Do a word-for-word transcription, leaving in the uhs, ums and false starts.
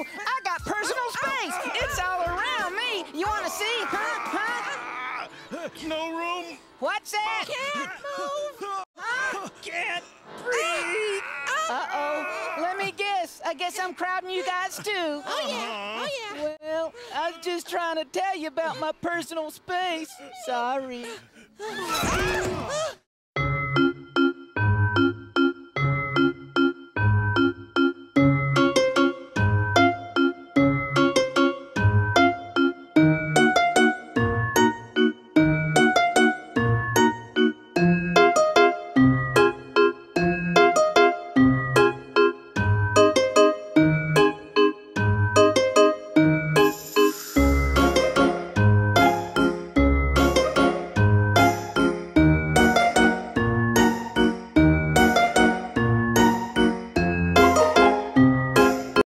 Ooh, I got personal space. It's all around me. You want to see? Huh? Huh? No room. What's that? Can't move. Huh? Can't breathe. Uh-oh. Let me guess. I guess I'm crowding you guys too. Oh, yeah. Oh, yeah. Well, I was just trying to tell you about my personal space. Sorry.